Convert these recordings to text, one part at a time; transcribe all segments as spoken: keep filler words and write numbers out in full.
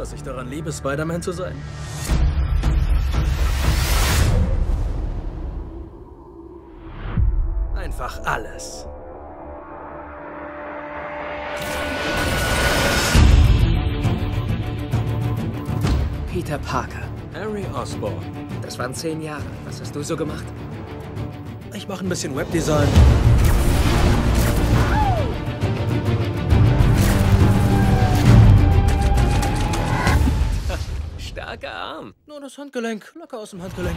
was ich daran liebe, Spider-Man zu sein? Einfach alles. Peter Parker. Harry Osborn. Das waren zehn Jahre. Was hast du so gemacht? Ich mache ein bisschen Webdesign. Starker Arm. Nur das Handgelenk. Locker aus dem Handgelenk.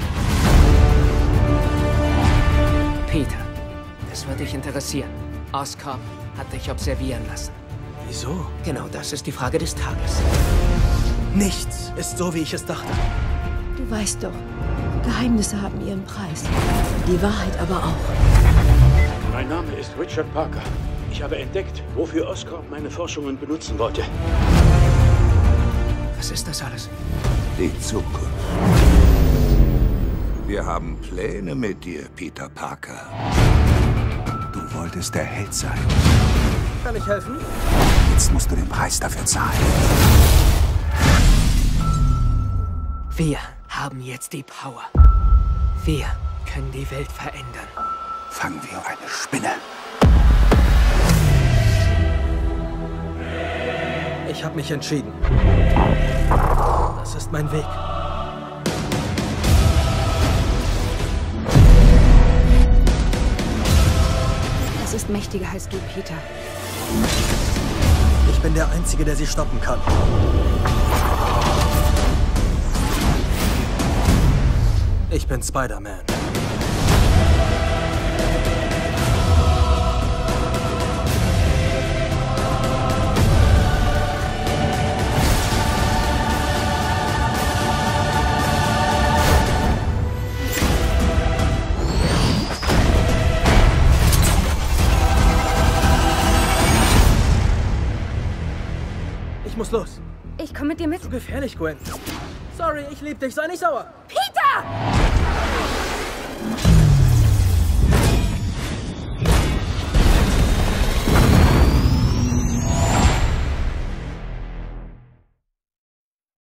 Peter, das wird dich interessieren. Oscorp hat dich observieren lassen. Wieso? Genau das ist die Frage des Tages. Nichts ist so, wie ich es dachte. Du weißt doch, Geheimnisse haben ihren Preis. Die Wahrheit aber auch. Mein Name ist Richard Parker. Ich habe entdeckt, wofür Oscorp meine Forschungen benutzen wollte. Was ist das alles? Die Zukunft. Wir haben Pläne mit dir, Peter Parker. Du wolltest der Held sein. Kann ich helfen? Jetzt musst du den Preis dafür zahlen. Wir haben jetzt die Power. Wir können die Welt verändern. Fangen wir eine Spinne. Ich habe mich entschieden. Das ist mein Weg. Das ist mächtiger als du, Peter. Ich bin der Einzige, der sie stoppen kann. Ich bin Spider-Man. Ich muss los. Ich komme mit dir mit. Zu gefährlich, Gwen. Sorry, ich lieb dich. Sei nicht sauer. Peter!